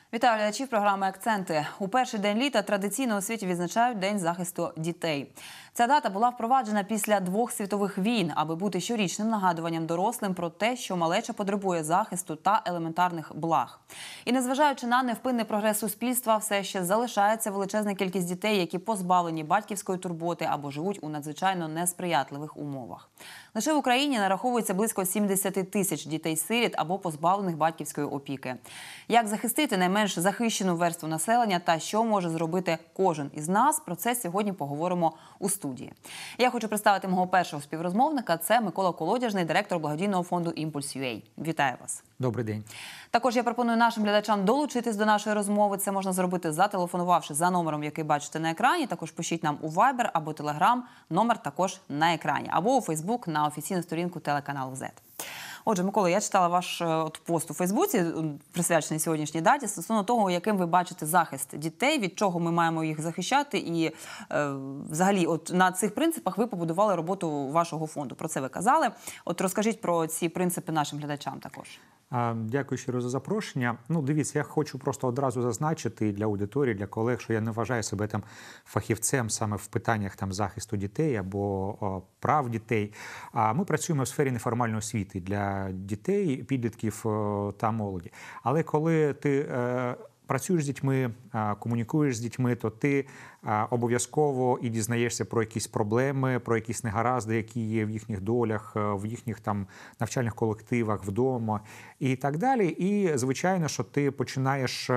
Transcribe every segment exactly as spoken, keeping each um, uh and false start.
Вітаю глядачів програми «Акценти». У перший день літа традиційно у світі відзначають День захисту дітей. Ця дата була впроваджена після двох світових війн, аби бути щорічним нагадуванням дорослим про те, що малеча потребує захисту та елементарних благ. І незважаючи на невпинний прогрес суспільства, все ще залишається величезна кількість дітей, які позбавлені батьківської турботи або живуть у надзвичайно несприятливих умовах. Лише в Україні нараховується близько сімдесят тисяч дітей-сиріт або позбавлених батьківської опіки. Як захистити найменш захищену верству населення та що може зробити кожен із нас, про це сьогодні поговоримо у студії. Я хочу представити мого першого співрозмовника. Це Микола Колодяжний, директор благодійного фонду «Імпульс.ЮА». Вітаю вас. Добрий день. Також я пропоную нашим глядачам долучитись до нашої розмови. Це можна зробити, зателефонувавши за номером, який бачите на екрані. Також пишіть нам у Viber або Telegram. Номер також на екрані. Або у Facebook на офіційну сторінку телеканалу зет. Отже, Микола, я читала ваш от, пост у Фейсбуці, присвячений сьогоднішній даті, стосовно того, яким ви бачите захист дітей, від чого ми маємо їх захищати. І е, взагалі от, на цих принципах ви побудували роботу вашого фонду. Про це ви казали. От розкажіть про ці принципи нашим глядачам також. Дякую щиро за запрошення. Ну, дивіться, я хочу просто одразу зазначити для аудиторії, для колег, що я не вважаю себе там фахівцем саме в питаннях там захисту дітей або о, прав дітей. А ми працюємо в сфері неформальної освіти для дітей, підлітків о, та молоді. Але коли ти е, працюєш з дітьми, комунікуєш з дітьми, то ти обов'язково і дізнаєшся про якісь проблеми, про якісь негаразди, які є в їхніх долях, в їхніх там навчальних колективах, вдома і так далі. І, звичайно, що ти починаєш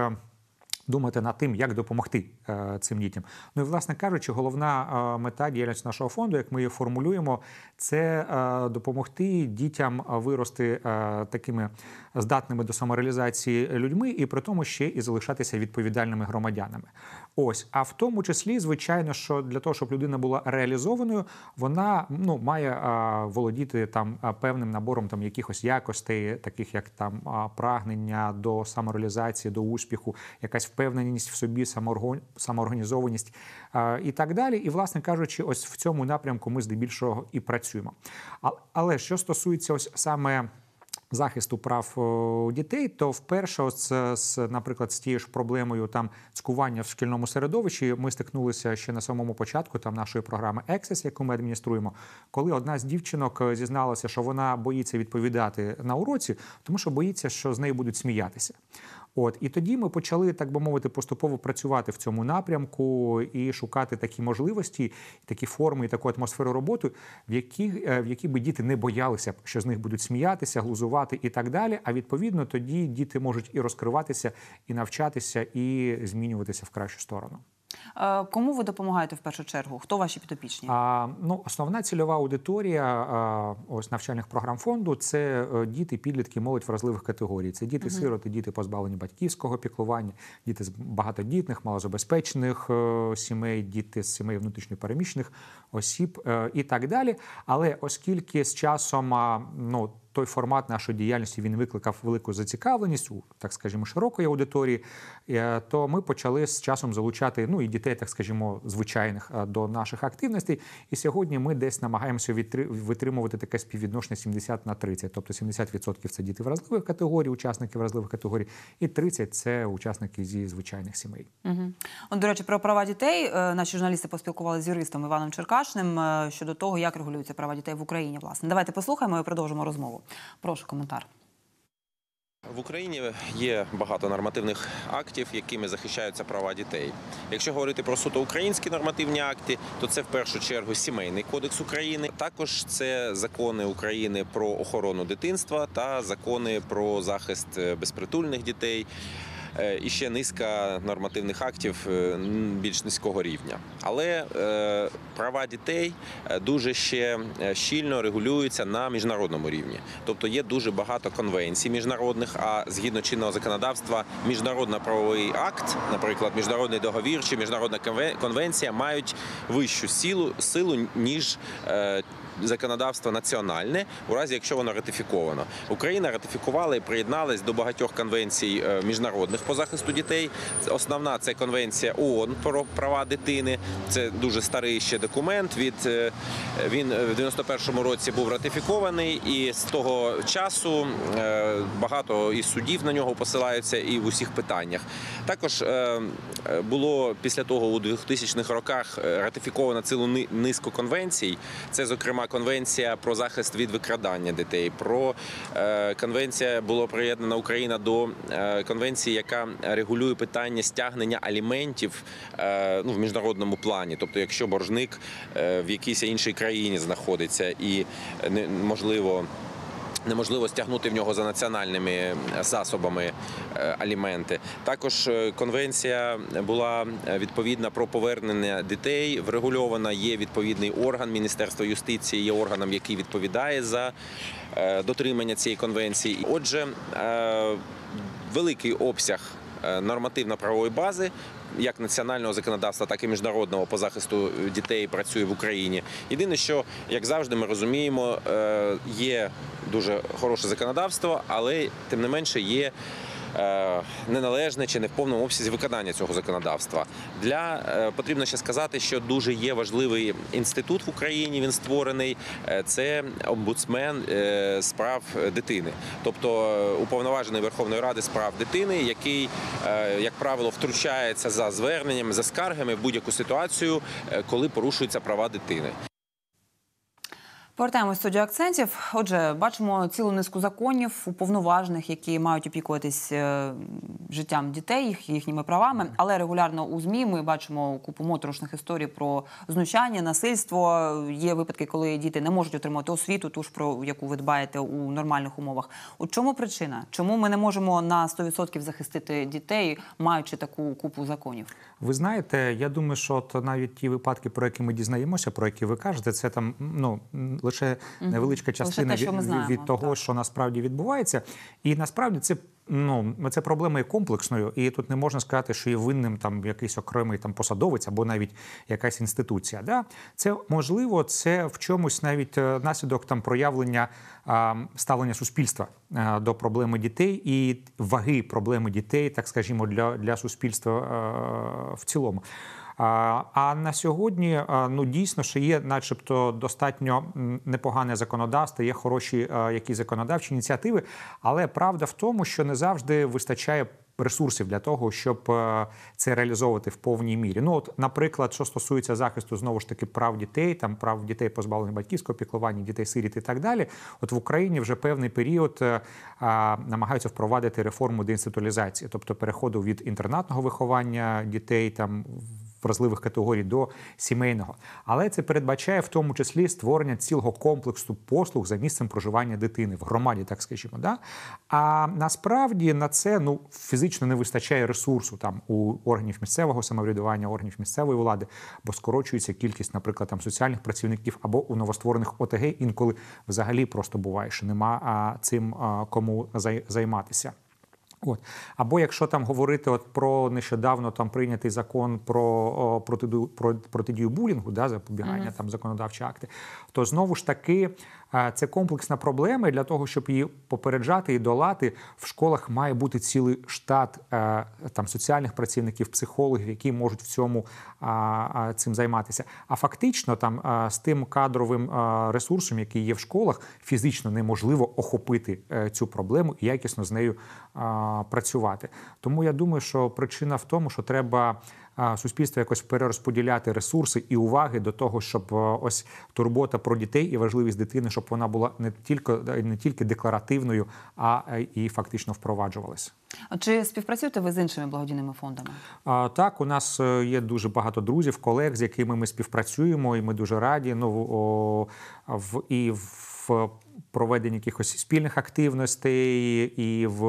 думати над тим, як допомогти е, цим дітям. Ну і, власне кажучи, головна е, мета діяльності нашого фонду, як ми її формулюємо, це е, допомогти дітям вирости е, такими здатними до самореалізації людьми і при тому ще і залишатися відповідальними громадянами. Ось. А в тому числі, звичайно, що для того, щоб людина була реалізованою, вона ну, має е, володіти там певним набором там якихось якостей, таких як там прагнення до самореалізації, до успіху, якась впевненість в собі, самоорганізованість і так далі. І, власне кажучи, ось в цьому напрямку ми здебільшого і працюємо. Але що стосується ось саме захисту прав дітей, то вперше, ось, наприклад, з тією ж проблемою там цькування в шкільному середовищі ми стикнулися ще на самому початку там нашої програми «Ексес», яку ми адмініструємо, коли одна з дівчинок зізналася, що вона боїться відповідати на уроці, тому що боїться, що з нею будуть сміятися. От, і тоді ми почали, так би мовити, поступово працювати в цьому напрямку і шукати такі можливості, такі форми і таку атмосферу роботи, в якій, в якій би діти не боялися, що з них будуть сміятися, глузувати і так далі. А відповідно тоді діти можуть і розкриватися, і навчатися, і змінюватися в кращу сторону. Кому ви допомагаєте в першу чергу? Хто ваші підопічні? А, ну, основна цільова аудиторія а, ось навчальних програм фонду – це діти, підлітки, молодь вразливих категорій. Це діти-сироти, угу. діти, позбавлені батьківського піклування, діти з багатодітних, малозабезпечених е, сімей, діти з сімей внутрішньопереміщених осіб е, і так далі. Але оскільки з часом, а, ну, той формат нашої діяльності, він викликав велику зацікавленість у, так скажімо, широкої аудиторії, то ми почали з часом залучати, ну, і дітей, так скажімо, звичайних до наших активностей. І сьогодні ми десь намагаємося витримувати таке співвідношення сімдесят на тридцять. Тобто сімдесят відсотків це діти вразливих категорій, учасники вразливих категорій, і тридцять відсотків це учасники зі звичайних сімей. Угу. От, до речі, про права дітей. Наші журналісти поспілкувалися з юристом Іваном Черкашним щодо того, як регулюються права дітей в Україні, власне. Давайте послухаємо і продовжимо розмову. Прошу коментар. В Україні є багато нормативних актів, якими захищаються права дітей. Якщо говорити про суто українські нормативні акти, то це в першу чергу Сімейний кодекс України. Також це закони України про охорону дитинства та закони про захист безпритульних дітей. І ще низка нормативних актів більш низького рівня. Але е, права дітей дуже ще щільно регулюються на міжнародному рівні. Тобто є дуже багато конвенцій міжнародних, а згідно чинного законодавства міжнародно-правовий акт, наприклад, міжнародний договір чи міжнародна конвенція мають вищу силу, силу ніж е, законодавство національне, у разі, якщо воно ратифіковано. Україна ратифікувала і приєдналась до багатьох конвенцій міжнародних міжнародних по захисту дітей. Основна – це Конвенція ООН про права дитини. Це дуже старий ще документ. Від, він в дев'яносто першому році був ратифікований, і з того часу багато із судів на нього посилаються і в усіх питаннях. Також було після того у двохтисячних роках ратифіковано цілу низку конвенцій. Це, зокрема, Конвенція про захист від викрадання дітей, про конвенція була приєднана Україна до конвенції, яка регулює питання стягнення аліментів ну, в міжнародному плані. Тобто, якщо боржник в якійсь іншій країні знаходиться і можливо неможливо стягнути в нього за національними засобами аліменти. Також конвенція була відповідна про повернення дітей, врегульована, є відповідний орган, Міністерство юстиції є органом, який відповідає за дотримання цієї конвенції. Отже, великий обсяг нормативно-правової бази, як національного законодавства, так і міжнародного по захисту дітей працює в Україні. Єдине, що, як завжди, ми розуміємо, є дуже хороше законодавство, але, тим не менше, є неналежне чи не в повному обсязі виконання цього законодавства. Для, потрібно ще сказати, що дуже є важливий інститут в Україні, він створений, це омбудсмен з прав дитини. Тобто уповноважений Верховної Ради з прав дитини, який, як правило, втручається за зверненнями, за скаргами в будь-яку ситуацію, коли порушуються права дитини. Повертаємось в студію акцентів. Отже, бачимо цілу низку законів, уповноважених, які мають опікуватись життям дітей, їх, їхніми правами. Але регулярно у ЗМІ ми бачимо купу моторошних історій про знущання, насильство. Є випадки, коли діти не можуть отримати освіту, ту ж, про яку ви дбаєте у нормальних умовах. От чому причина? Чому ми не можемо на сто відсотків захистити дітей, маючи таку купу законів? Ви знаєте, я думаю, що от навіть ті випадки, про які ми дізнаємося, про які ви кажете, це там, ну, лише невеличка частина те, від, знаємо, від того, так. що насправді відбувається. І насправді це, ну, це проблема є комплексною, і тут не можна сказати, що є винним там якийсь окремий там посадовець або навіть якась інституція. Да? Це можливо, це в чомусь навіть наслідок там проявлення а, ставлення суспільства а, до проблеми дітей і ваги проблеми дітей, так скажімо, для, для суспільства а, в цілому. А на сьогодні, ну, дійсно, що є начебто достатньо непогане законодавство, є хороші якісь законодавчі ініціативи, але правда в тому, що не завжди вистачає ресурсів для того, щоб це реалізовувати в повній мірі. Ну, от, наприклад, що стосується захисту, знову ж таки, прав дітей, там, прав дітей, позбавлених батьківського піклування, дітей-сиріт і так далі, от в Україні вже певний період а, намагаються впровадити реформу деінституалізації, тобто переходу від інтернатного виховання дітей, там, вразливих категорій до сімейного. Але це передбачає в тому числі створення цілого комплексу послуг за місцем проживання дитини в громаді, так скажімо. Да? А насправді на це, ну, фізично не вистачає ресурсу там у органів місцевого самоврядування, органів місцевої влади, бо скорочується кількість, наприклад, там соціальних працівників або у новостворених О Те Ге інколи взагалі просто буває, що нема а, цим а, кому займатися. От. Або якщо там говорити от про нещодавно там прийнятий закон про о, протидію, про протидію булінгу, да, запобігання, mm-hmm. там законодавчі акти, то знову ж таки це комплексна проблема, і для того, щоб її попереджати і долати, в школах має бути цілий штат там соціальних працівників, психологів, які можуть в цьому цим займатися. А фактично там з тим кадровим ресурсом, який є в школах, фізично неможливо охопити цю проблему і якісно з нею працювати. Тому я думаю, що причина в тому, що треба суспільство якось перерозподіляти ресурси і уваги до того, щоб ось турбота про дітей і важливість дитини, щоб вона була не тільки, не тільки декларативною, а і фактично впроваджувалася. А чи співпрацюєте ви з іншими благодійними фондами? А, так, у нас є дуже багато друзів, колег, з якими ми співпрацюємо, і ми дуже раді. Ну, о, в, і в проведенні якихось спільних активностей, і в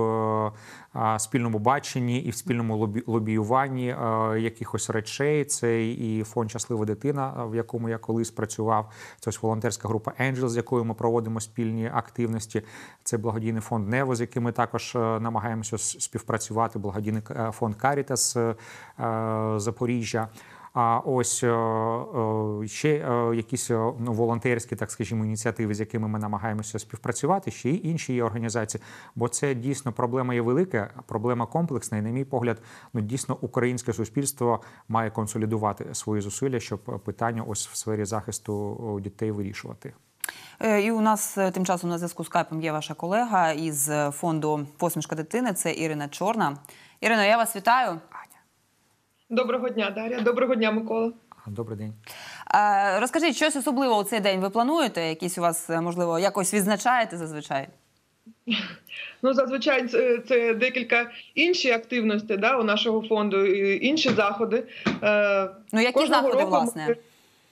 а, спільному баченні, і в спільному лобі, лобіюванні а, якихось речей. Це і фонд «Щаслива дитина», в якому я колись працював. Це ось волонтерська група «Енджел», з якою ми проводимо спільні активності. Це благодійний фонд «Нево», з яким ми також намагаємося співпрацювати, благодійний фонд «Карітас» Запоріжжя. А ось е, е, ще е, якісь е, ну, волонтерські, так скажімо, ініціативи, з якими ми намагаємося співпрацювати, ще й інші є організації. Бо це дійсно проблема є велика, проблема комплексна. І, на мій погляд, ну дійсно українське суспільство має консолідувати свої зусилля, щоб питання ось в сфері захисту дітей вирішувати. І у нас тим часом на зв'язку з скайпом є ваша колега із фонду «Посмішка дитини», це Ірина Чорна. Ірино, я вас вітаю. Доброго дня, Дар'я. Доброго дня, Микола. Добрий день. Розкажіть, щось особливе у цей день ви плануєте? Якісь у вас, можливо, якось відзначаєте зазвичай? Ну, зазвичай це, це декілька інші активності, да, у нашого фонду, і інші заходи. Ну, які Кожного заходи, року власне? Ми,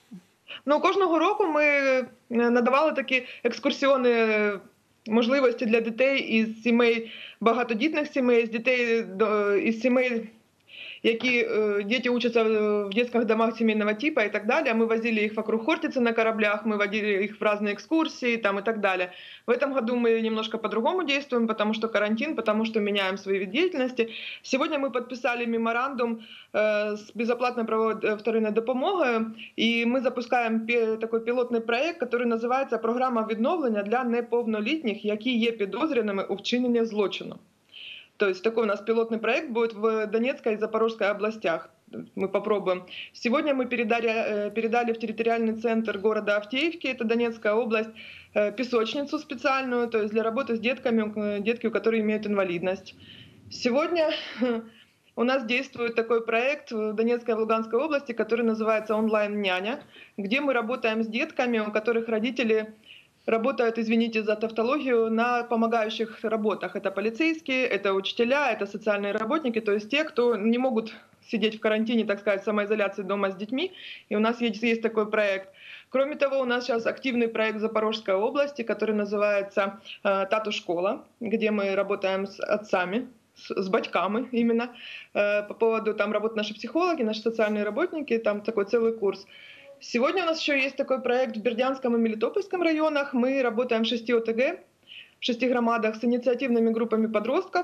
ну, кожного року ми надавали такі екскурсіони можливості для дітей із сімей, багатодітних сімей, з дітей із сімей, які э, дети учатся в детских домах семейного типа и так далее. Мы возили их вокруг Хортицы на кораблях, мы водили их в разные экскурсии там, и так далее. В этом году мы немножко по-другому действуем, потому что карантин, потому что меняем свои виды деятельности. Сегодня мы подписали меморандум э, с безоплатной правовой вторинной допомогой, и мы запускаем пи- такой пилотный проект, который называется «Програма відновлення для неповнолітніх, які є підозрюваними у вчиненні злочину». То есть такой у нас пилотный проект будет в Донецкой и Запорожской областях. Мы попробуем. Сегодня мы передали, передали в территориальный центр города Авдеевки, это Донецкая область, песочницу специальную, то есть для работы с детками, детки, у которых имеют инвалидность. Сегодня у нас действует такой проект в Донецкой и Луганской области, который называется «Онлайн-няня», где мы работаем с детками, у которых родители работают, извините за тавтологию, на помогающих работах. Это полицейские, это учителя, это социальные работники, то есть те, кто не могут сидеть в карантине, так сказать, в самоизоляции дома с детьми. И у нас есть, есть такой проект. Кроме того, у нас сейчас активный проект в Запорожской области, который называется э, «Тату-школа», где мы работаем с отцами, с, с батьками именно, э, по поводу, там работают наши психологи, наши социальные работники, там такой целый курс. Сегодня у нас еще есть такой проект в Бердянском и Мелитопольском районах. Мы работаем в шести о тэ гэ, в шести громадах с инициативными группами подростков.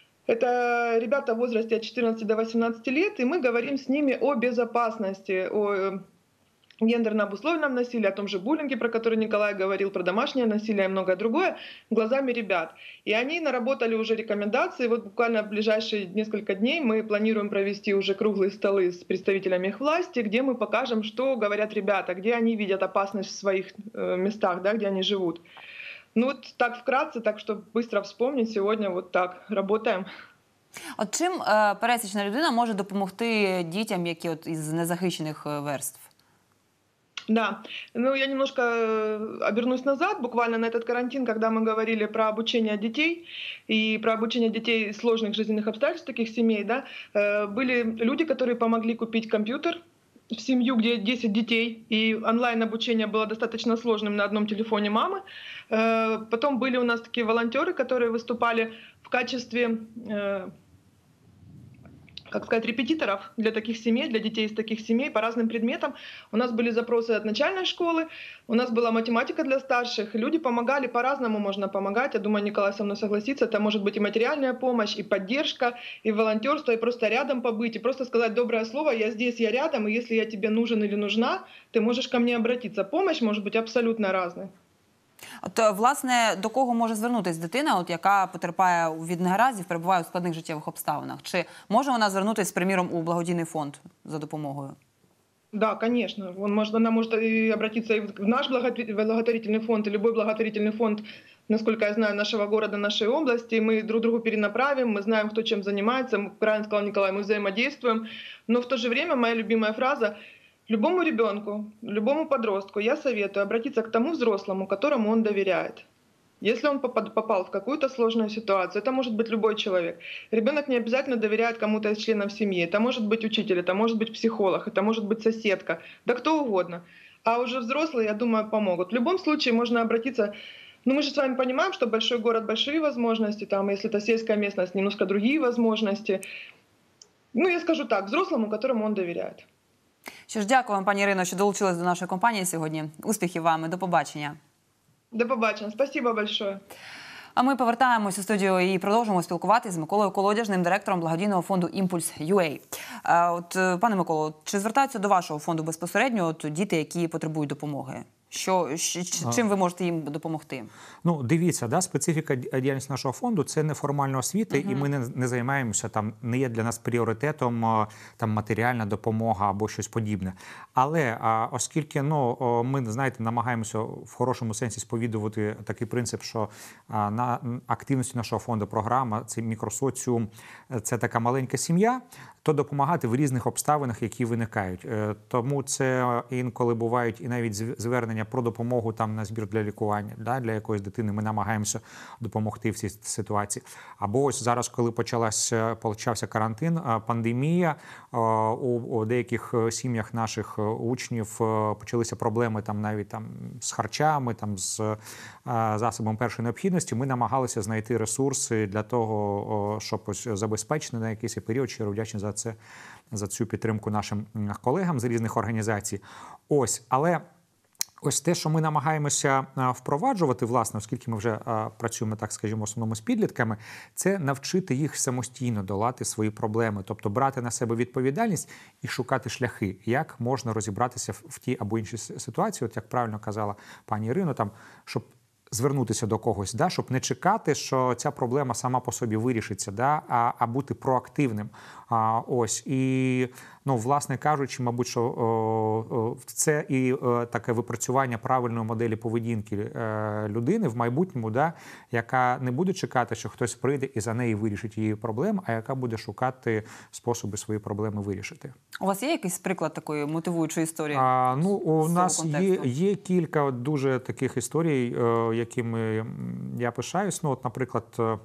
Это ребята в возрасте от четырнадцати до восемнадцати лет, и мы говорим с ними о безопасности, о гендерно обусловленном насилии, о том же буллинге, про который Николай говорил, про домашнее насилие и многое другое, глазами ребят. И они наработали уже рекомендации. Вот буквально в ближайшие несколько дней мы планируем провести уже круглые столы с представителями их власти, где мы покажем, что говорят ребята, где они видят опасность в своих э, местах, да, где они живут. Ну вот так вкратце, так что быстро вспомнить, сегодня вот так работаем. От чим е, пересічна людина може допомогти дітям, які от із незахищених е, верств? Да, ну я немножко обернусь назад, буквально на этот карантин, когда мы говорили про обучение детей и про обучение детей сложных жизненных обстоятельств таких семей, да, были люди, которые помогли купить компьютер в семью, где десять детей, и онлайн-обучение было достаточно сложным на одном телефоне мамы. Потом были у нас такие волонтеры, которые выступали в качестве, как сказать, репетиторов для таких семей, для детей из таких семей по разным предметам. У нас были запросы от начальной школы, у нас была математика для старших. Люди помогали, по-разному можно помогать. Я думаю, Николай со мной согласится. Это может быть и материальная помощь, и поддержка, и волонтерство, и просто рядом побыть, и просто сказать доброе слово: я здесь, я рядом, и если я тебе нужен или нужна, ты можешь ко мне обратиться. Помощь может быть абсолютно разной. От, власне, до кого може звернутися дитина, от, яка потерпає від негараздів, перебуває у складних життєвих обставинах? Чи може вона звернутися, приміром, у благодійний фонд за допомогою? Да, конечно. Он может, она может и обратиться и в наш благотворительный фонд, и любой благотворительный фонд, насколько я знаю, нашего города, нашей области. Мы друг другу перенаправим, мы знаем, кто чем занимается. Правильно сказал Николай, мы взаимодействуем. Но в то же время моя любимая фраза: любому ребенку, любому подростку я советую обратиться к тому взрослому, которому он доверяет. Если он попал в какую-то сложную ситуацию, это может быть любой человек. Ребенок не обязательно доверяет кому-то из членов семьи. Это может быть учитель, это может быть психолог, это может быть соседка, да кто угодно. А уже взрослые, я думаю, помогут. В любом случае можно обратиться. Ну, мы же с вами понимаем, что большой город — большие возможности. Там, если это сельская местность, немножко другие возможности. Ну, я скажу так, взрослому, которому он доверяет. Що ж, дякую вам, пані Ірино, що долучились до нашої компанії сьогодні. Успіхів вам і до побачення. До побачення. Спасибо большое. А ми повертаємось у студію і продовжуємо спілкуватися з Миколою Колодяжним, директором благодійного фонду «Імпульс ю ей». От, пане Миколо, чи звертаються до вашого фонду безпосередньо от, діти, які потребують допомоги? Що, щ- чим ви можете їм допомогти? Ну, дивіться, да, специфіка діяльності нашого фонду – це неформальна освіта, uh-huh. і ми не, не займаємося, там, не є для нас пріоритетом там, матеріальна допомога або щось подібне. Але а, оскільки ну, ми, знаєте, намагаємося в хорошому сенсі сповідувати такий принцип, що а, на активності нашого фонду програма – це мікросоціум, це така маленька сім'я, то допомагати в різних обставинах, які виникають. Тому це інколи бувають і навіть звернення про допомогу там на збір для лікування, да, для якоїсь дитини. Ми намагаємося допомогти в цій ситуації. Або ось зараз, коли почалася, почався карантин, пандемія, у, у деяких сім'ях наших учнів почалися проблеми там навіть там з харчами, там з засобом першої необхідності. Ми намагалися знайти ресурси для того, щоб ось забезпечити на якийсь період, щиро вдячні за це, за цю підтримку нашим колегам з різних організацій. Ось, але ось те, що ми намагаємося впроваджувати, власне, оскільки ми вже працюємо, так скажімо, в основному з підлітками, це навчити їх самостійно долати свої проблеми, тобто брати на себе відповідальність і шукати шляхи, як можна розібратися в тій або іншій ситуації, от як правильно казала пані Ірино, там, щоб звернутися до когось, да, щоб не чекати, що ця проблема сама по собі вирішиться, да, а, а бути проактивним. А, ось, і, ну, власне кажучи, мабуть, що о, о, це і о, таке випрацювання правильної моделі поведінки е, людини в майбутньому, да, яка не буде чекати, що хтось прийде і за неї вирішить її проблему, а яка буде шукати способи свої проблеми вирішити. У вас є якийсь приклад такої мотивуючої історії? А, ну, у нас є, контексту? є кілька дуже таких історій, е, якими я пишаюсь. Ну, от, наприклад,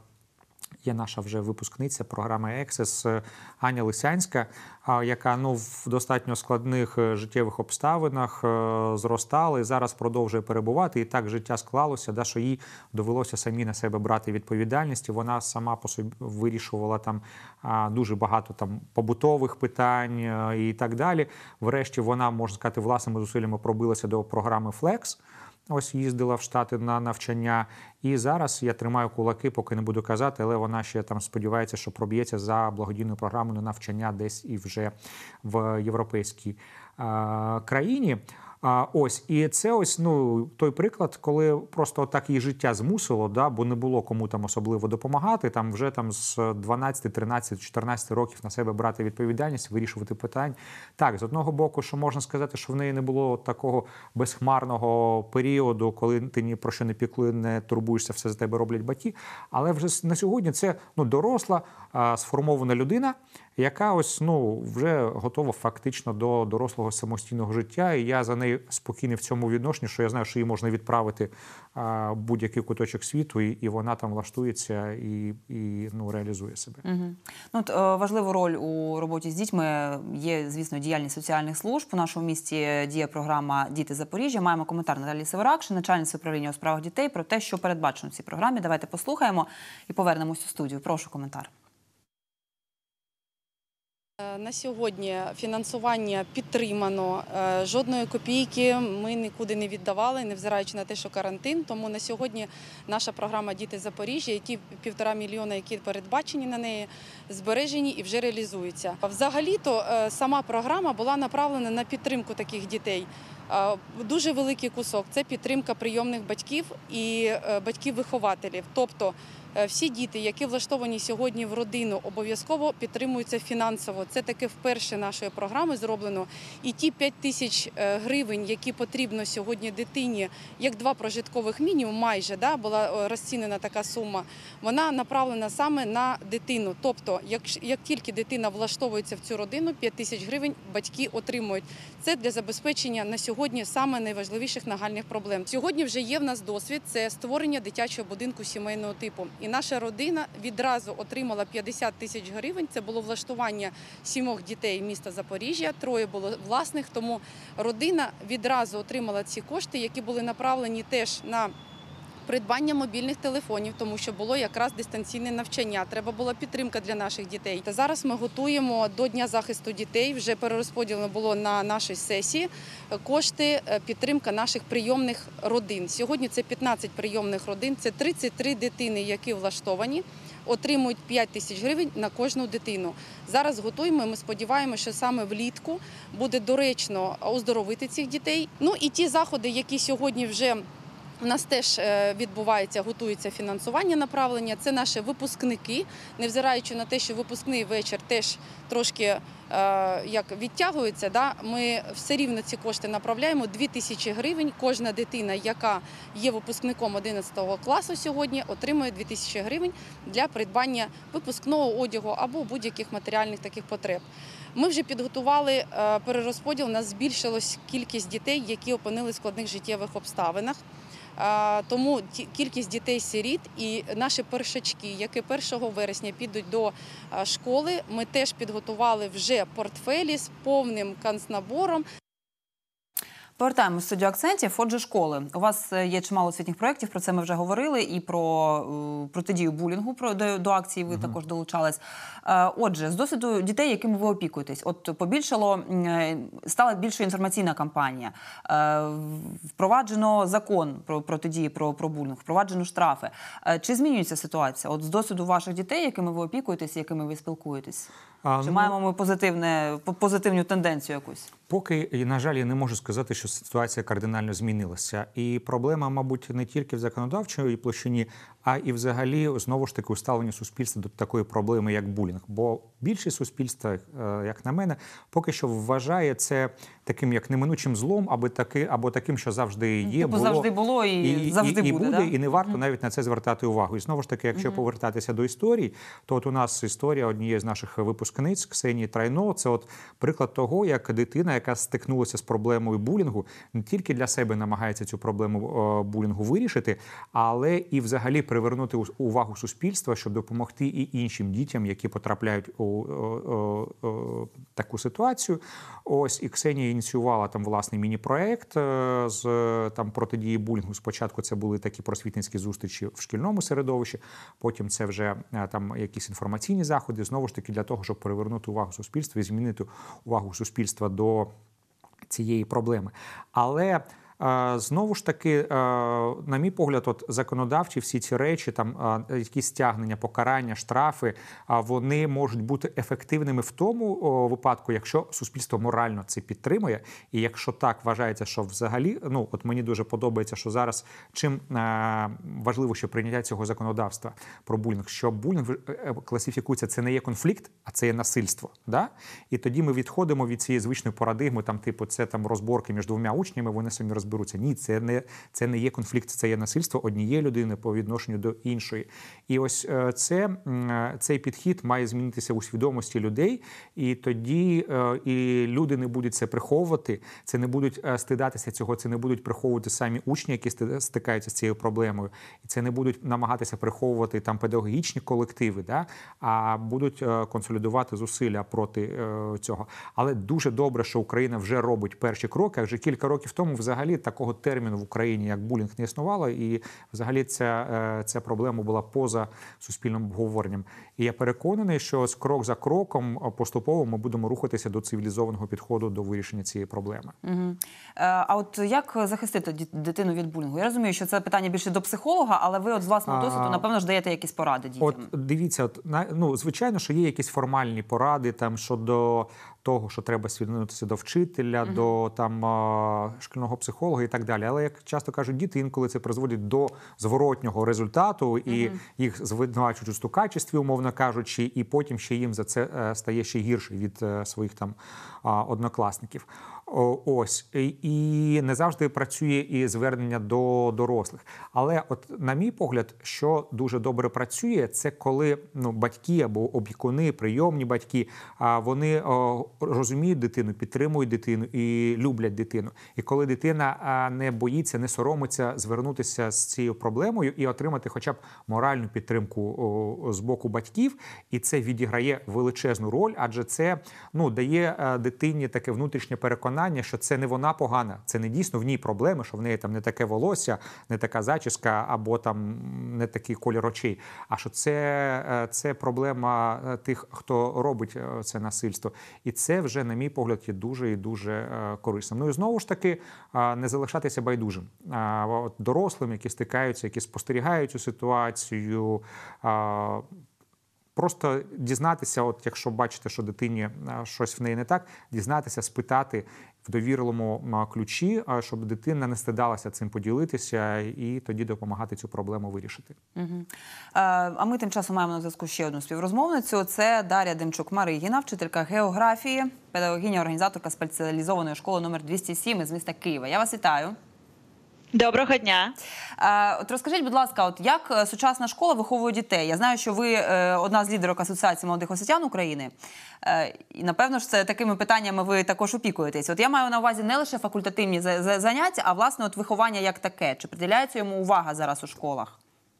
є наша вже випускниця програми Access Аня Лисянська, яка ну, в достатньо складних життєвих обставинах зростала і зараз продовжує перебувати. І так життя склалося, да, що їй довелося самі на себе брати відповідальність. І вона сама по собі вирішувала там дуже багато там побутових питань і так далі. Врешті вона, можна сказати, власними зусиллями пробилася до програми Flex. Ось їздила в Штати на навчання. І зараз я тримаю кулаки, поки не буду казати, але вона ще там сподівається, що проб'ється за благодійною програмою на навчання десь і вже в європейській а, країні. А, ось, і це ось, ну, той приклад, коли просто так її життя змусило, да, бо не було кому там особливо допомагати, там вже там з дванадцяти, тринадцяти, чотирнадцяти років на себе брати відповідальність, вирішувати питань. Так, з одного боку, що можна сказати, що в неї не було такого безхмарного періоду, коли ти ні про що не піклуєш, не турбуєшся, все за тебе роблять батьки, але вже на сьогодні це, ну, доросла, а, сформована людина, яка ось, ну, вже готова фактично до дорослого самостійного життя, і я за нею спокійний в цьому відношенні, що я знаю, що її можна відправити а, будь-який куточок світу, і, і вона там влаштується і, і ну, реалізує себе. Угу. Ну, от, важливу роль у роботі з дітьми є, звісно, діяльність соціальних служб. У нашому місті діє програма «Діти Запоріжжя». Маємо коментар Наталії Северакши, начальниці управління у справах дітей, про те, що передбачено в цій програмі. Давайте послухаємо і повернемось у студію. Прошу коментар. На сьогодні фінансування підтримано, жодної копійки ми нікуди не віддавали, невзираючи на те, що карантин. Тому на сьогодні наша програма «Діти Запоріжжя» і ті півтора мільйона, які передбачені на неї, збережені і вже реалізуються. Взагалі-то сама програма була направлена на підтримку таких дітей. Дуже великий кусок – це підтримка прийомних батьків і батьків-вихователів. Тобто всі діти, які влаштовані сьогодні в родину, обов'язково підтримуються фінансово. Це таке вперше нашої програми зроблено. І ті п'ять тисяч гривень, які потрібно сьогодні дитині, як два прожиткових мінімум, майже, да, була розцінена така сума, вона направлена саме на дитину. Тобто, як, як тільки дитина влаштовується в цю родину, п'ять тисяч гривень батьки отримують. Це для забезпечення на сьогодні саме найважливіших нагальних проблем. Сьогодні вже є в нас досвід – це створення дитячого будинку сімейного типу. І наша родина відразу отримала п'ятдесят тисяч гривень. Це було влаштування сімох дітей міста Запоріжжя, троє було власних, тому родина відразу отримала ці кошти, які були направлені теж на придбання мобільних телефонів, тому що було якраз дистанційне навчання, треба була підтримка для наших дітей. Та зараз ми готуємо до Дня захисту дітей, вже перерозподілено було на нашій сесії кошти підтримка наших прийомних родин. Сьогодні це п'ятнадцять прийомних родин, це тридцять три дитини, які влаштовані, отримують п'ять тисяч гривень на кожну дитину. Зараз готуємо, ми сподіваємося, що саме влітку буде доречно оздоровити цих дітей. Ну і ті заходи, які сьогодні вже у нас теж відбувається, готується фінансування направлення. Це наші випускники, невзираючи на те, що випускний вечір теж трошки як відтягується, да, ми все рівно ці кошти направляємо. дві тисячі гривень. Кожна дитина, яка є випускником одинадцятого класу сьогодні, отримує дві тисячі гривень для придбання випускного одягу або будь-яких матеріальних таких потреб. Ми вже підготували перерозподіл, у нас збільшилась кількість дітей, які опинились в складних життєвих обставинах. Тому кількість дітей-сиріт і наші першачки, які першого вересня підуть до школи, ми теж підготували вже портфелі з повним канцнабором. Повертаємось в студію акцентів. Отже, школи. У вас є чимало освітніх проєктів, про це ми вже говорили, і про протидію булінгу, про, до, до акції ви uh-huh. також долучались. Отже, з досвіду дітей, якими ви опікуєтесь, от побільшало, стала більша інформаційна кампанія, впроваджено закон про протидію про, про булінг, впроваджено штрафи. Чи змінюється ситуація? От з досвіду ваших дітей, якими ви опікуєтесь, якими ви спілкуєтесь? А, Чи ну, маємо ми позитивне, позитивну тенденцію якусь? Поки, на жаль, я не можу сказати, що ситуація кардинально змінилася. І проблема, мабуть, не тільки в законодавчій площині, а і взагалі, знову ж таки, у ставленні суспільства до такої проблеми, як булінг. Бо більшість суспільства, як на мене, поки що вважає це таким, як неминучим злом, або, таки, або таким, що завжди є, було, завжди було і, і завжди і, буде. І, буде, да? і не варто навіть на це звертати увагу. І знову ж таки, якщо uh-huh. повертатися до історії, то от у нас історія однієї з наших випускниць, Ксенії Трайно, це от приклад того, як дитина, яка стикнулася з проблемою булінгу, не тільки для себе намагається цю проблему булінгу вирішити, але і взагалі привернути увагу суспільства, щоб допомогти і іншим дітям, які потрапляють у, у, у, у таку ситуацію. Ось і Ксенія ініціювала там власний міні-проект з там протидії булінгу. Спочатку це були такі просвітницькі зустрічі в шкільному середовищі, потім це вже там якісь інформаційні заходи, знову ж таки для того, щоб привернути увагу суспільства і змінити увагу суспільства до цієї проблеми. Але знову ж таки, на мій погляд, от законодавчі всі ці речі, там якісь стягнення, покарання, штрафи, вони можуть бути ефективними в тому випадку, якщо суспільство морально це підтримує, і якщо так вважається, що взагалі, ну от мені дуже подобається, що зараз чим важливо, що прийняття цього законодавства про булінг, що булінг класифікується, це не є конфлікт, а це є насильство, да? І тоді ми відходимо від цієї звичної парадигми, там типу це там розборки між двома учнями, вони самі розберуться. Ні, це не, це не є конфлікт, це є насильство однієї людини по відношенню до іншої. І ось це, цей підхід має змінитися у свідомості людей, і тоді і люди не будуть це приховувати, це не будуть стидатися цього, це не будуть приховувати самі учні, які стикаються з цією проблемою, і це не будуть намагатися приховувати там педагогічні колективи, да? А будуть консолідувати зусилля проти цього. Але дуже добре, що Україна вже робить перші кроки, адже кілька років тому взагалі такого терміну в Україні, як булінг, не існувало, і взагалі ця, ця проблема була поза суспільним обговоренням. І я переконаний, що крок за кроком поступово ми будемо рухатися до цивілізованого підходу до вирішення цієї проблеми. Угу. А от як захистити дитину від булінгу? Я розумію, що це питання більше до психолога, але ви от з власного досвіду, напевно, ж даєте якісь поради дітям. От дивіться, от, ну, звичайно, що є якісь формальні поради там щодо того, що треба звернутися до вчителя, uh-huh. до там шкільного психолога і так далі. Але, як часто кажуть діти, інколи це призводить до зворотнього результату, і uh-huh. їх звинувачують у стукачестві, умовно кажучи, і потім ще їм за це стає ще гірше від своїх там однокласників. Ось. І не завжди працює і звернення до дорослих. Але от, на мій погляд, що дуже добре працює, це коли ну, батьки або опікуни, прийомні батьки, вони розуміють дитину, підтримують дитину і люблять дитину. І коли дитина не боїться, не соромиться звернутися з цією проблемою і отримати хоча б моральну підтримку з боку батьків, і це відіграє величезну роль, адже це ну, дає дитині таке внутрішнє переконання, переконання, що це не вона погана, це не дійсно в ній проблеми, що в неї там не таке волосся, не така зачіска або там не такий колір очей, а що це, це проблема тих, хто робить це насильство. І це вже, на мій погляд, є дуже і дуже корисним. Ну і знову ж таки, не залишатися байдужим. От дорослим, які стикаються, які спостерігають цю ситуацію, просто дізнатися, от якщо бачите, що дитині щось в неї не так, дізнатися, спитати в довірливому ключі, щоб дитина не стидалася цим поділитися і тоді допомагати цю проблему вирішити. Угу. А ми тим часом маємо на зв'язку ще одну співрозмовницю. Це Дар'я Демчук-Маригіна, вчителька географії, педагогиня, організаторка спеціалізованої школи номер двісті сім із міста Києва. Я вас вітаю. Доброго дня. От розкажіть, будь ласка, от як сучасна школа виховує дітей? Я знаю, що ви одна з лідерок Асоціації молодих освітян України. І, напевно ж, це такими питаннями ви також опікуєтесь. От я маю на увазі не лише факультативні заняття, а, власне, от виховання як таке. Чи приділяється йому увага зараз у школах?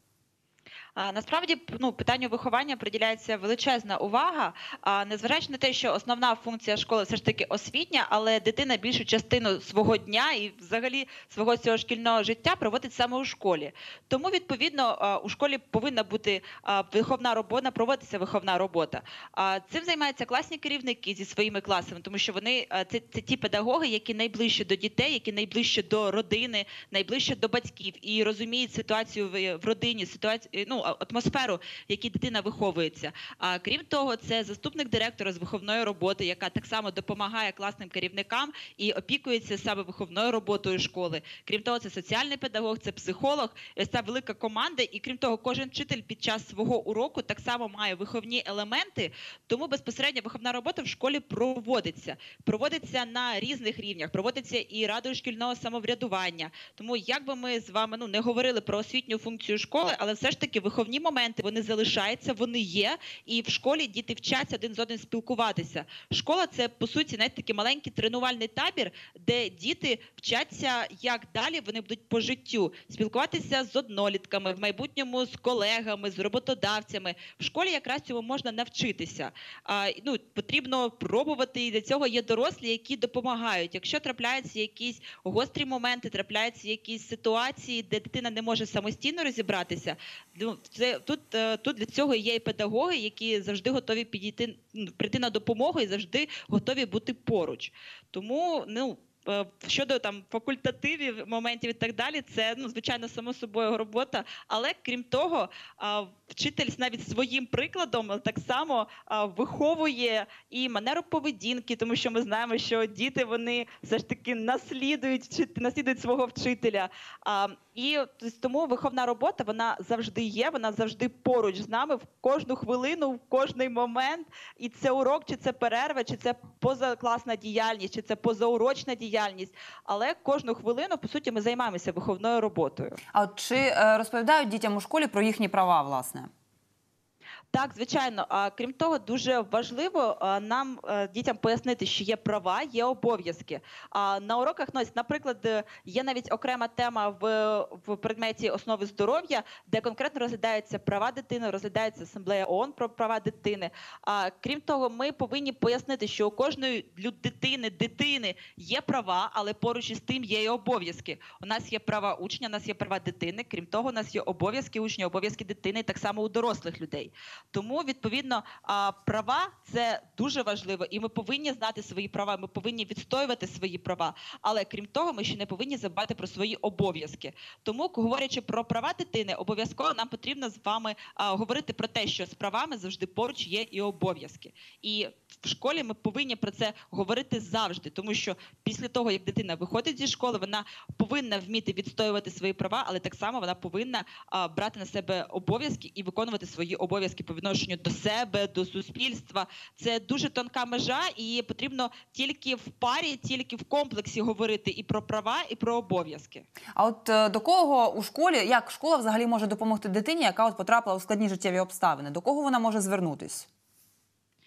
А, насправді, ну, питанню виховання приділяється величезна увага, а, незважаючи на те, що основна функція школи все ж таки освітня, але дитина більшу частину свого дня і взагалі свого цього шкільного життя проводить саме у школі. Тому, відповідно, а, у школі повинна бути а, виховна робота, проводитися виховна робота. А, цим займаються класні керівники зі своїми класами, тому що вони а, це, це ті педагоги, які найближче до дітей, які найближче до родини, найближче до батьків і розуміють ситуацію в, в родині, ситуацію, ну, атмосферу, в якій дитина виховується. А крім того, це заступник директора з виховної роботи, яка так само допомагає класним керівникам і опікується саме виховною роботою школи. Крім того, це соціальний педагог, це психолог, це велика команда. І крім того, кожен вчитель під час свого уроку так само має виховні елементи, тому безпосередньо виховна робота в школі проводиться. Проводиться на різних рівнях, проводиться і радою шкільного самоврядування. Тому як би ми з вами ну, не говорили про освітню функцію школи, але все ж таки виховні моменти, вони залишаються, вони є, і в школі діти вчаться один з одним спілкуватися. Школа – це, по суті, навіть такий маленький тренувальний табір, де діти вчаться, як далі вони будуть по життю спілкуватися з однолітками, в майбутньому з колегами, з роботодавцями. В школі якраз цьому можна навчитися. А, ну, потрібно пробувати, і для цього є дорослі, які допомагають. Якщо трапляються якісь гострі моменти, трапляються якісь ситуації, де дитина не може самостійно розібратися, ну, це, тут, тут для цього є і педагоги, які завжди готові підійти, прийти на допомогу і завжди готові бути поруч. Тому, ну, щодо там факультативів, моментів і так далі, це, ну, звичайно, само собою робота. Але, крім того, вчитель навіть своїм прикладом так само виховує і манеру поведінки, тому що ми знаємо, що діти, вони все ж таки наслідують, наслідують свого вчителя. І тому виховна робота, вона завжди є, вона завжди поруч з нами в кожну хвилину, в кожний момент. І це урок, чи це перерва, чи це позакласна діяльність, чи це позаурочна діяльність. Але кожну хвилину, по суті, ми займаємося виховною роботою. А от чи розповідають дітям у школі про їхні права, власне? Так, звичайно. А крім того, дуже важливо нам, дітям, пояснити, що є права, є обов'язки. А на уроках, ну, наприклад, є навіть окрема тема в, в предметі основи здоров'я, де конкретно розглядаються права дитини, розглядається Асамблея ООН про права дитини. А крім того, ми повинні пояснити, що у кожної дитини, дитини є права, але поруч із тим є і обов'язки. У нас є права учня, у нас є права дитини, крім того, у нас є обов'язки учня, обов'язки дитини, так само у дорослих людей. Тому, відповідно, права – це дуже важливо, і ми повинні знати свої права, ми повинні відстоювати свої права, але, крім того, ми ще не повинні забувати про свої обов'язки. Тому, говорячи про права дитини, обов'язково нам потрібно з вами говорити про те, що з правами завжди поруч є і обов'язки. І в школі ми повинні про це говорити завжди, тому що після того, як дитина виходить зі школи, вона повинна вміти відстоювати свої права, але так само вона повинна брати на себе обов'язки і виконувати свої обов'язки по відношенню до себе, до суспільства. Це дуже тонка межа, і потрібно тільки в парі, тільки в комплексі говорити і про права, і про обов'язки. А от до кого у школі, як школа взагалі може допомогти дитині, яка от потрапила у складні життєві обставини? До кого вона може звернутись?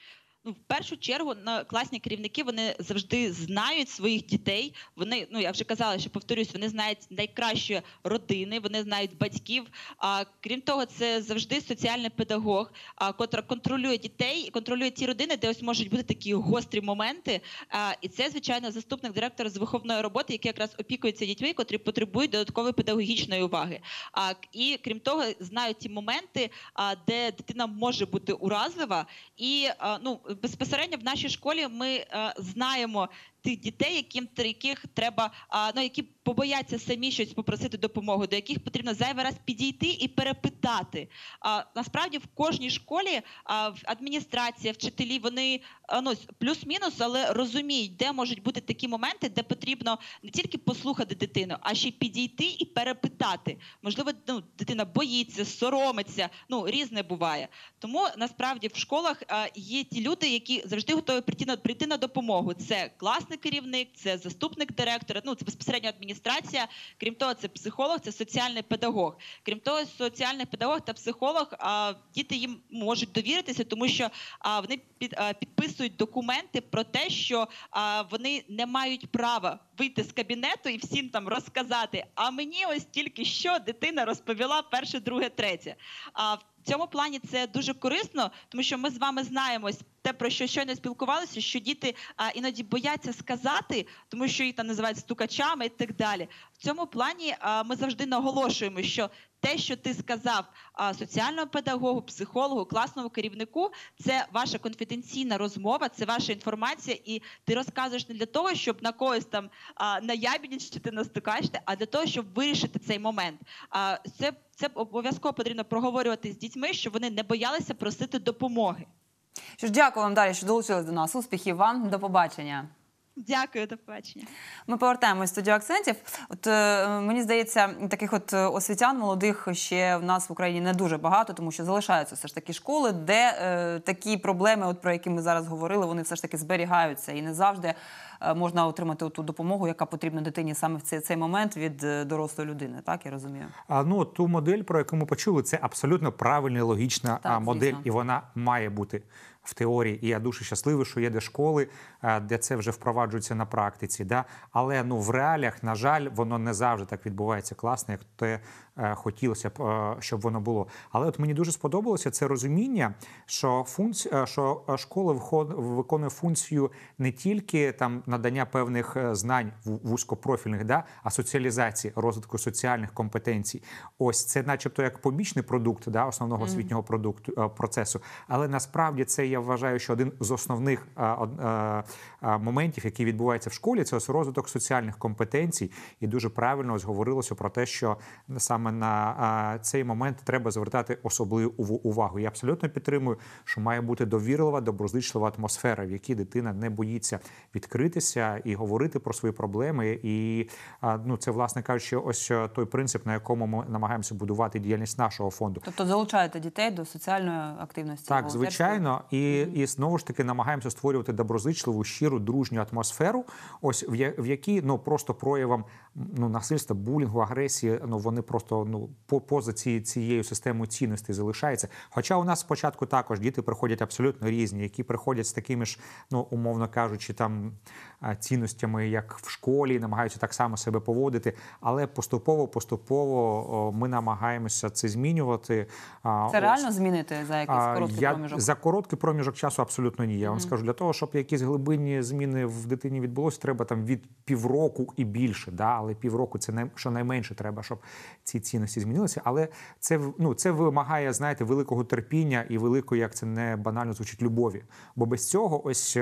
Ну, в першу чергу, на класні керівники, вони завжди знають своїх дітей. Вони, ну я вже казала, що повторюсь, вони знають найкращі родини, вони знають батьків. А крім того, це завжди соціальний педагог, а, котра контролює дітей і контролює ті родини, де ось можуть бути такі гострі моменти. А, і це, звичайно, заступник директора з виховної роботи, який якраз опікується дітьми, котрі потребують додаткової педагогічної уваги. А, і крім того, знають ті моменти, а, де дитина може бути уразлива. І а, ну, безпосередньо в нашій школі ми а, знаємо тих дітей, яким яких треба, а, ну які побояться самі щось попросити допомогу, до яких потрібно зайвий раз підійти і перепитати. А насправді в кожній школі а, в адміністрація, вчителі, вони а, ну, плюс-мінус, але розуміють, де можуть бути такі моменти, де потрібно не тільки послухати дитину, а ще й підійти і перепитати. Можливо, ну, дитина боїться, соромиться, ну різне буває. Тому насправді в школах а, є ті люди, які завжди готові прийти на прийти на допомогу. Це класний керівник, це заступник директора, ну це безпосередньо адміністрація. Крім того, це психолог, це соціальний педагог. Крім того, соціальний педагог та психолог, а, діти їм можуть довіритися, тому що а, вони під, а, підписують документи про те, що а, вони не мають права вийти з кабінету і всім там розказати. А мені ось тільки що дитина розповіла перше, друге, третє. А в цьому плані це дуже корисно, тому що ми з вами знаємо те, про що щойно спілкувалися, що діти а, іноді бояться сказати, тому що їх там називають стукачами і так далі. В цьому плані а, ми завжди наголошуємо, що те, що ти сказав а, соціальному педагогу, психологу, класному керівнику, це ваша конфіденційна розмова, це ваша інформація, і ти розказуєш не для того, щоб на когось там а, наябідничати, настукачити, а для того, щоб вирішити цей момент. А, це, це обов'язково потрібно проговорювати з дітьми, щоб вони не боялися просити допомоги. Що ж, дякую вам, Дар'я, що долучились до нас. Успіхів вам, до побачення. Дякую, до побачення. Ми повертаємось в студію акцентів. От е, мені здається, таких от освітян молодих ще в нас в Україні не дуже багато, тому що залишаються все ж таки школи, де е, такі проблеми, от про які ми зараз говорили, вони все ж таки зберігаються і не завжди е, можна отримати ту допомогу, яка потрібна дитині саме в цей, цей момент від е, дорослої людини. Так, я розумію. А ну ту модель, про яку ми почули, це абсолютно правильна і логічна Так, модель, звісно. і вона має бути в теорії. І я дуже щасливий, що є де школи, де це вже впроваджується на практиці. Да? Але ну, в реаліях, на жаль, воно не завжди так відбувається класно, як те е, хотілося б, е, щоб воно було. Але от мені дуже сподобалося це розуміння, що, функці... що школа виконує функцію не тільки там, надання певних знань вузькопрофільних, да? а соціалізації, розвитку соціальних компетенцій. Ось це начебто як побічний продукт да? основного освітнього продукту, процесу. Але насправді це, я вважаю, що один з основних а, а, а, моментів, які відбуваються в школі, це ось розвиток соціальних компетенцій. І дуже правильно ось говорилося про те, що саме на а, цей момент треба звертати особливу увагу. Я абсолютно підтримую, що має бути довірлива, доброзичлива атмосфера, в якій дитина не боїться відкритися і говорити про свої проблеми. І а, ну, це, власне кажучи, ось той принцип, на якому ми намагаємося будувати діяльність нашого фонду. Тобто залучаєте дітей до соціальної активності? Так, звичайно. І, mm-hmm. і знову ж таки намагаємося створювати доброзичливу, щиру, дружню атмосферу, ось в, я, в якій ну, просто проявам ну, насильства, булінгу, агресії, ну, вони просто ну, по, поза ці, цією системою цінностей залишаються. Хоча у нас спочатку також діти приходять абсолютно різні, які приходять з такими ж, ну, умовно кажучи, там цінностями, як в школі, намагаються так само себе поводити, але поступово-поступово ми намагаємося це змінювати. Це ось. Реально змінити за якийсь короткий Я, проміжок? За короткий проміжок часу абсолютно ні. Я mm-hmm. вам скажу, для того, щоб якісь глибинні зміни в дитині відбулося, треба там від півроку і більше, да? Але півроку це не, щонайменше треба, щоб ці цінності змінилися. Але це, ну, це вимагає, знаєте, великого терпіння і великої, як це не банально звучить, любові. Бо без цього ось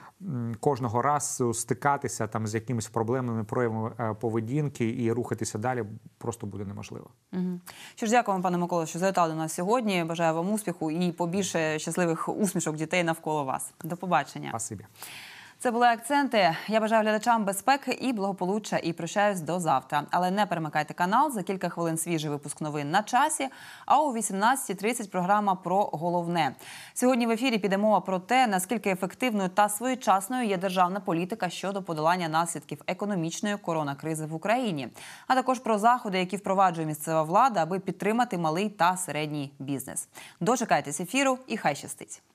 кожного разу стикатися там з якимись проблемними проявами поведінки і рухатися далі просто буде неможливо. Угу. Що ж, дякую вам, пане Миколо, що завітали до нас сьогодні. Бажаю вам успіху і побільше щасливих усмішок дітей навколо вас. До побачення. Спасибі. Це були акценти. Я бажаю глядачам безпеки і благополуччя і прощаюсь до завтра. Але не перемикайте канал. За кілька хвилин свіжий випуск новин на часі. А о вісімнадцятій тридцять програма про головне. Сьогодні в ефірі піде мова про те, наскільки ефективною та своєчасною є державна політика щодо подолання наслідків економічної коронакризи в Україні. А також про заходи, які впроваджує місцева влада, аби підтримати малий та середній бізнес. Дочекайтесь ефіру і хай щастить.